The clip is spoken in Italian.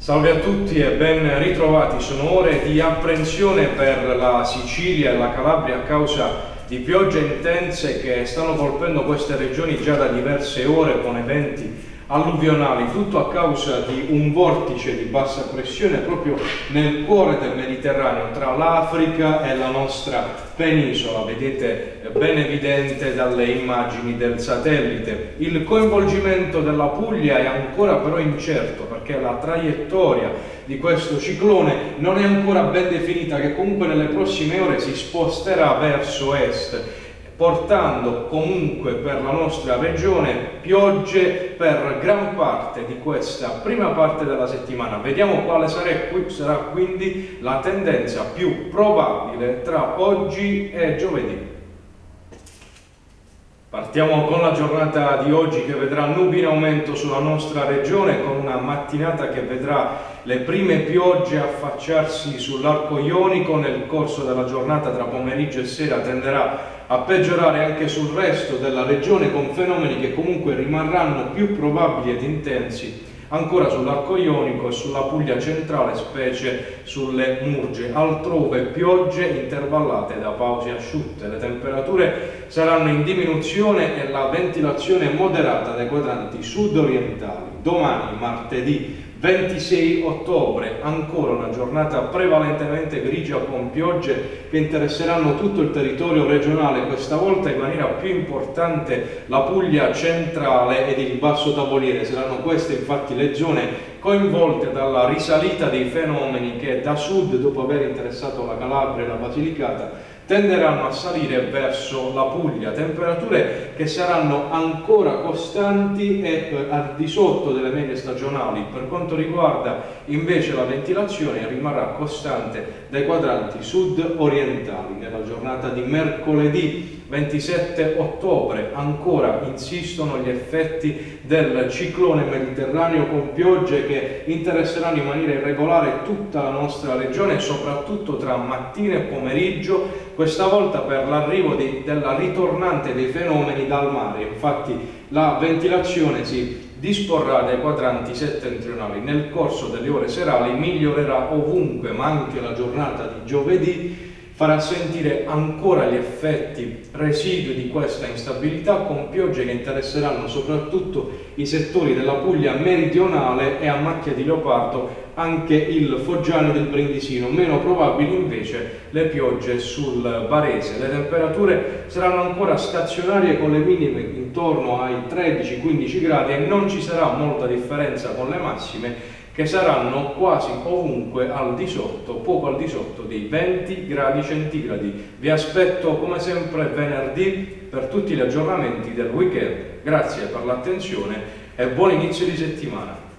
Salve a tutti e ben ritrovati. Sono ore di apprensione per la Sicilia e la Calabria a causa di piogge intense che stanno colpendo queste regioni già da diverse ore con eventi alluvionali, tutto a causa di un vortice di bassa pressione proprio nel cuore del Mediterraneo, tra l'Africa e la nostra penisola. Vedete ben evidente dalle immagini del satellite. Il coinvolgimento della Puglia è ancora però incerto, perché la traiettoria di questo ciclone non è ancora ben definita, che comunque nelle prossime ore si sposterà verso est, portando comunque per la nostra regione piogge per gran parte di questa prima parte della settimana. Vediamo quale sarà quindi la tendenza più probabile tra oggi e giovedì. Partiamo con la giornata di oggi, che vedrà nubi in aumento sulla nostra regione, con una mattinata che vedrà le prime piogge affacciarsi sull'arco ionico. Nel corso della giornata, tra pomeriggio e sera, tenderà a peggiorare anche sul resto della regione, con fenomeni che comunque rimarranno più probabili ed intensi ancora sull'arco ionico e sulla Puglia centrale, specie sulle Murge. Altrove piogge intervallate da pause asciutte. Le temperature saranno in diminuzione e la ventilazione moderata dai quadranti sud-orientali. Domani, martedì 26 ottobre, ancora una giornata prevalentemente grigia con piogge che interesseranno tutto il territorio regionale, questa volta in maniera più importante la Puglia centrale ed il Basso Tavoliere. Saranno queste infatti le zone coinvolte dalla risalita dei fenomeni che da sud, dopo aver interessato la Calabria e la Basilicata, tenderanno a salire verso la Puglia. Temperature che saranno ancora costanti e al di sotto delle medie stagionali. Per quanto riguarda invece la ventilazione, rimarrà costante dai quadranti sud-orientali. Nella giornata di mercoledì 27 ottobre ancora insistono gli effetti del ciclone mediterraneo, con piogge che interesseranno in maniera irregolare tutta la nostra regione, soprattutto tra mattina e pomeriggio, questa volta per l'arrivo della ritornante dei fenomeni dal mare. Infatti la ventilazione si disporrà dai quadranti settentrionali. Nel corso delle ore serali migliorerà ovunque, ma anche la giornata di giovedì farà sentire ancora gli effetti residui di questa instabilità, con piogge che interesseranno soprattutto i settori della Puglia meridionale e, a macchia di leopardo, anche il Foggiano del Brindisino. Meno probabili invece le piogge sul Barese. Le temperature saranno ancora stazionarie, con le minime intorno ai 13-15 gradi, e non ci sarà molta differenza con le massime, che saranno quasi ovunque al di sotto, poco al di sotto dei 20 gradi centigradi. Vi aspetto come sempre venerdì per tutti gli aggiornamenti del weekend. Grazie per l'attenzione e buon inizio di settimana.